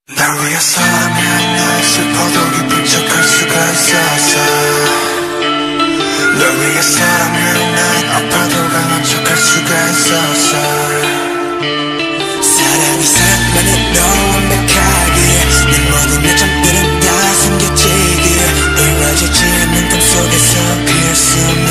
날 위해서라면 나의 슬퍼도 기쁜 척할 수가 있었어. 널 위해서라면 나의 아파도 강한 척할 수가 있었어. 사랑이 사랑만은 너 완벽하게 내 모든 요점들은 다 숨겨지길 이루어지지 않는 꿈속에서 피할 수 없는